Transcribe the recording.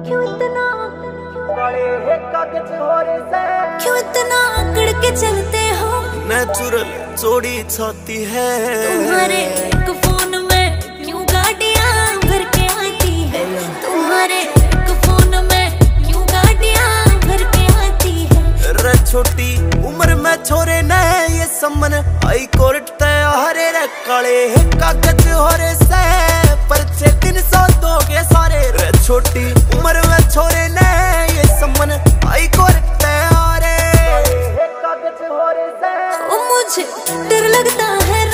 क्यों इतना बड़े कागज हो रे से क्यों इतना अकड़ के चलते हो? नेचुरल जोड़ी छाती है तुम्हारे एक फोन में क्यों गाड़ियां भर के आती है? तुम्हारे एक फोन में क्यों गाड़ियां भर के आती है? रे छोटी उम्र में छोरे ने ये समन हाई कोर्ट तैयारे रे काले कागज हो रे से परचे 300 दोगे सारे। रे छोटी उम्र में छोरे ने ये समन हाई कोर्ट तैयारे कागज हो रे से। ओ मुझे डर लगता है